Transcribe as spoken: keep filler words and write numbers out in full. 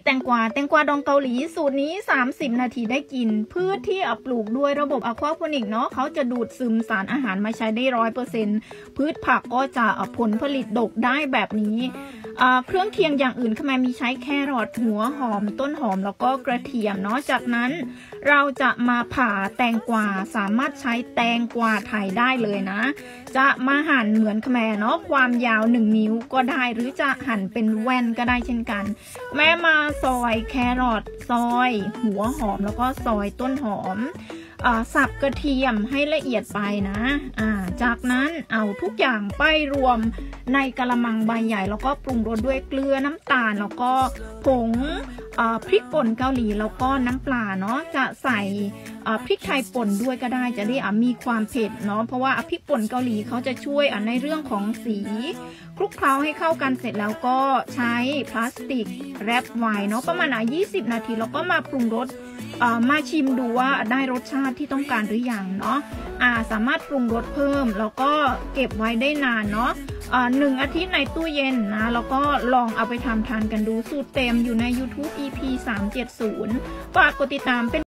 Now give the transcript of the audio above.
แตงกวาแตงกวาดองเกาหลีสูตรนี้สามสิบนาทีได้กินพืชที่ปลูกด้วยระบบอะควาโพนิกเนาะเขาจะดูดซึมสารอาหารมาใช้ได้ร้อยเปอร์เซ็นต์พืชผักก็จะผลผลิตดกได้แบบนี้เครื่องเคียงอย่างอื่นขแมมีใช้แครอทหัวหอมต้นหอมแล้วก็กระเทียมเนาะจากนั้นเราจะมาผ่าแตงกวาสามารถใช้แตงกวาไทยได้เลยนะจะมาหั่นเหมือนขแมเนาะความยาวหนึ่งนิ้วก็ได้หรือจะหั่นเป็นแว่นก็ได้เช่นกันแม่มาซอยแครอทซอยหัวหอมแล้วก็ซอยต้นหอมสับกระเทียมให้ละเอียดไปนะจากนั้นเอาทุกอย่างไปรวมในกะละมังใบใหญ่แล้วก็ปรุงรสด้วยเกลือน้ำตาลแล้วก็ผงพริกป่นเกาหลีแล้วก็น้ำปลาเนาะจะใส่พริกไทยป่นด้วยก็ได้จะได้มีความเผ็ดเนาะเพราะว่าพริกป่นเกาหลีเขาจะช่วยในเรื่องของสีคลุกเคล้าให้เข้ากันเสร็จแล้วก็ใช้พลาสติกแรปไว้เนาะประมาณยี่สิบนาทีแล้วก็มาปรุงรสมาชิมดูว่าได้รสชาติที่ต้องการหรือยังเนาะอ่าสามารถปรุงรสเพิ่มแล้วก็เก็บไว้ได้นานเนาะอ่าหนึ่งอาทิตย์ในตู้เย็นนะแล้วก็ลองเอาไปทำทานกันดูสูตรเต็มอยู่ใน ยูทูบ อี พี สามเจ็ดศูนย์ฝากกดติดตามเป็น